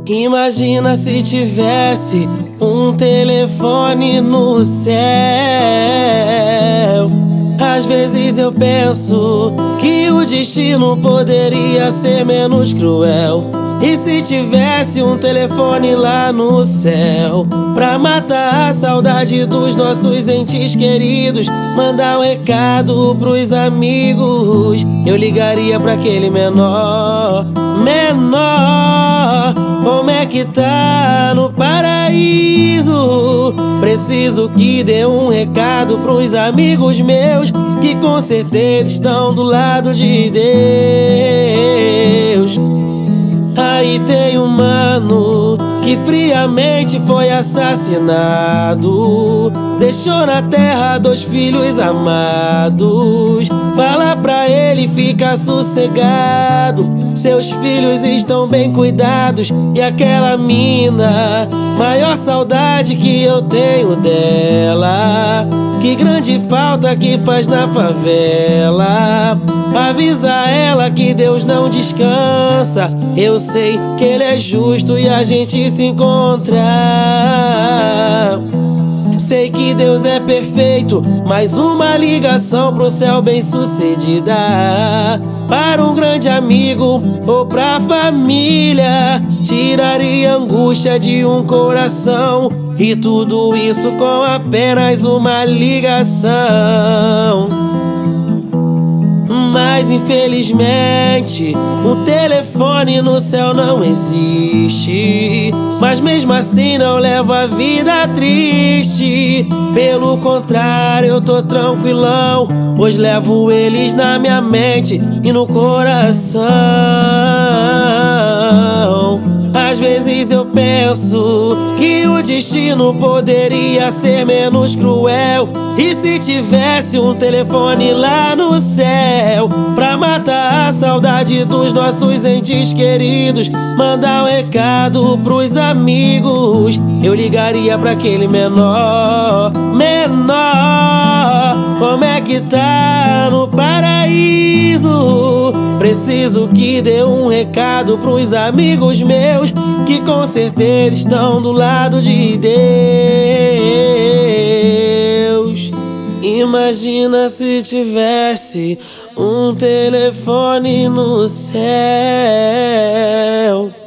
Imagina se tivesse um telefone no céu. Às vezes eu penso que o destino poderia ser menos cruel. E se tivesse um telefone lá no céu, pra matar a saudade dos nossos entes queridos, mandar um recado pros amigos, eu ligaria pra aquele menor. Menor, como é que tá no paraíso? Preciso que dê um recado pros amigos meus, que com certeza estão do lado de Deus. Aí tem um mano que friamente foi assassinado, deixou na terra 2 filhos amados. Fala pra ele ficar sossegado, seus filhos estão bem cuidados. E aquela mina, maior saudade que eu tenho dela, que grande falta que faz na favela. Avisa ela que Deus não descansa, eu sei que Ele é justo e a gente se encontra. Sei que Deus é perfeito, mais uma ligação pro céu bem sucedida. Para um grande amigo ou pra família, tiraria a angústia de um coração. E tudo isso com apenas uma ligação. Mas infelizmente o telefone no céu não existe. Mas mesmo assim não levo a vida triste. Pelo contrário, eu tô tranquilão, pois levo eles na minha mente e no coração. Às vezes eu penso que o destino poderia ser menos cruel. E se tivesse um telefone lá no céu, pra matar a saudade dos nossos entes queridos, mandar um recado pros amigos, eu ligaria pra aquele menor. Menor, como é que tá no paraíso? Preciso que dê um recado pros amigos meus, que com certeza estão do lado de Deus. Imagina se tivesse um telefone no céu.